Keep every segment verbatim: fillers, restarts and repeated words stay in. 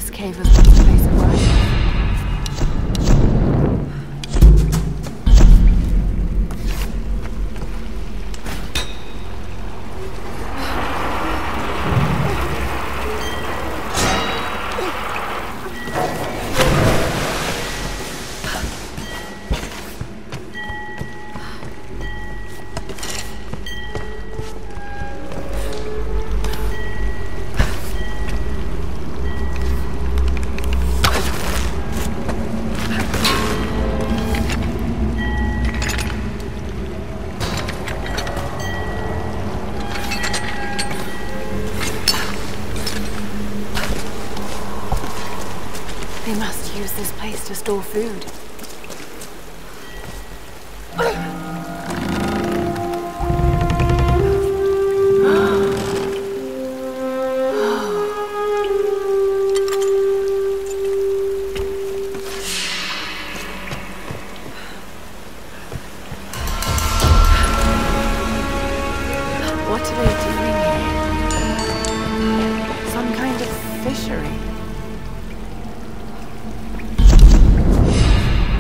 this cave was once a place of worship. They must use this place to store food. What are they doing here? Some kind of fishery.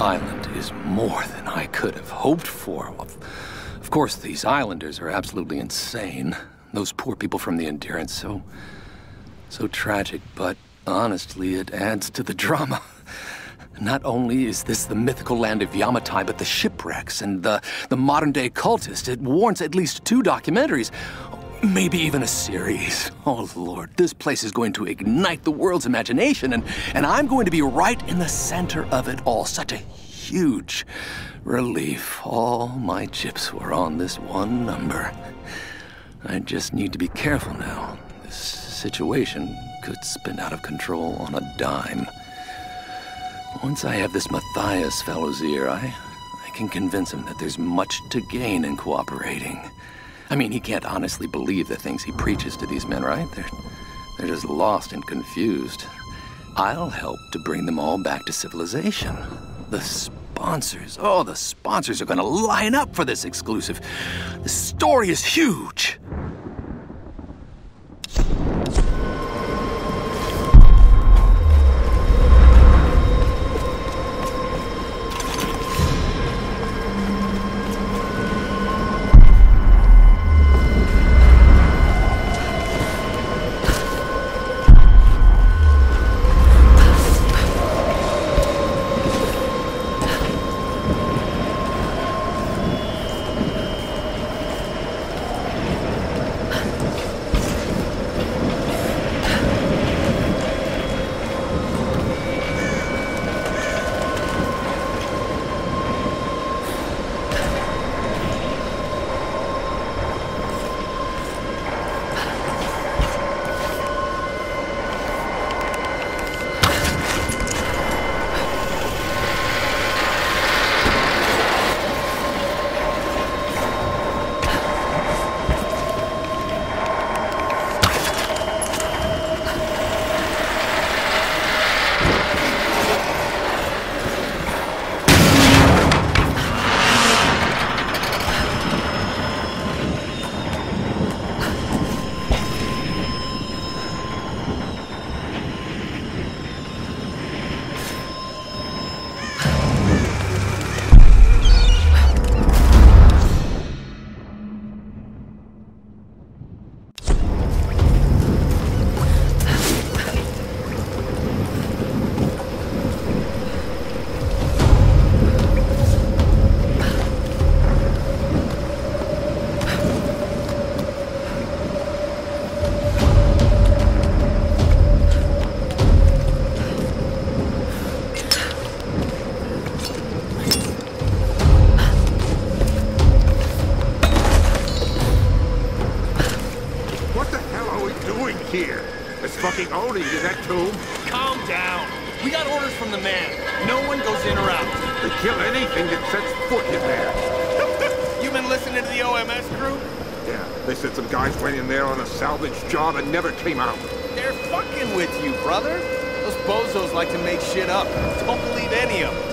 island is more than I could have hoped for. Of, of course, these islanders are absolutely insane. Those poor people from the Endurance, so... so tragic, but honestly, it adds to the drama. Not only is this the mythical land of Yamatai, but the shipwrecks and the, the modern-day cultist. It warrants at least two documentaries, maybe even a series. Oh, Lord, this place is going to ignite the world's imagination, and, and I'm going to be right in the center of it all. Such a huge relief. All my chips were on this one number. I just need to be careful now. This situation could spin out of control on a dime. Once I have this Matthias fellow's ear, I, I can convince him that there's much to gain in cooperating. I mean, he can't honestly believe the things he preaches to these men, right? They're, they're just lost and confused. I'll help to bring them all back to civilization. The sponsors, oh, the sponsors are gonna line up for this exclusive. The story is huge. Fucking Oni to that tomb. Calm down. We got orders from the man. No one goes in or out. They kill anything that sets foot in there. You been listening to the O M S crew? Yeah, they said some guys went in there on a salvage job and never came out. They're fucking with you, brother. Those bozos like to make shit up. Don't believe any of them.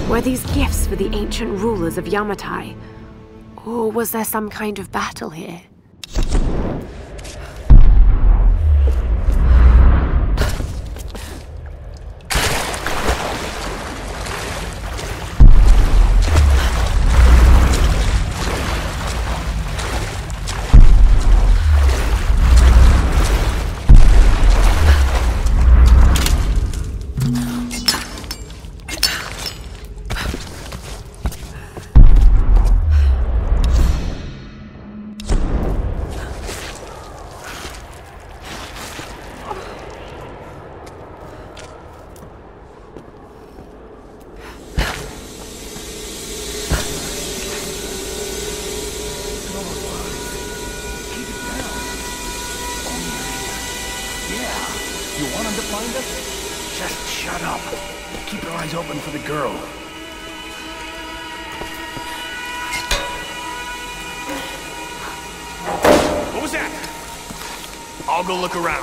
Were these gifts for the ancient rulers of Yamatai? Or was there some kind of battle here? You want him to find us? Just shut up. Keep your eyes open for the girl. What was that? I'll go look around.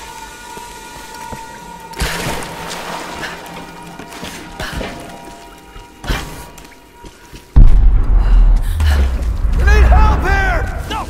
We need help here! No!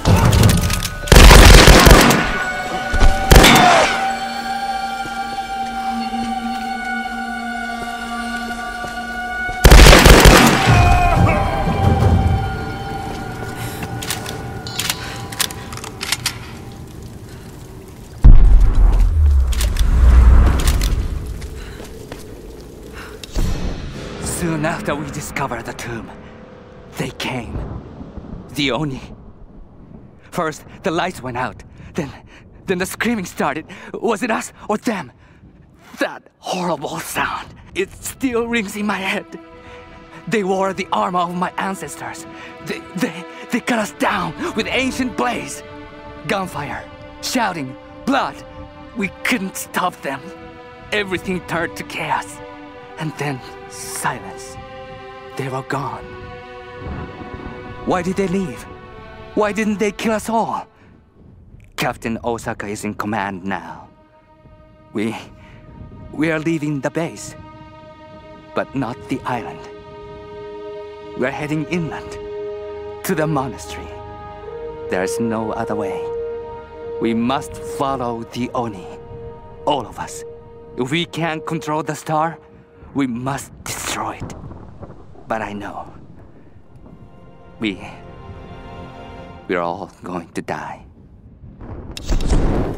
Soon after we discovered the tomb, they came. The Oni. First, the lights went out. Then, then the screaming started. Was it us or them? That horrible sound. It still rings in my head. They wore the armor of my ancestors. They, they, they cut us down with ancient blades. Gunfire, shouting, blood. We couldn't stop them. Everything turned to chaos. And then silence. They were gone. Why did they leave? Why didn't they kill us all? Captain Osaka is in command now. We... we are leaving the base. But not the island. We're heading inland. To the monastery. There's no other way. We must follow the Oni. All of us. If we can't control the star, we must destroy it. But I know. We... we're all going to die.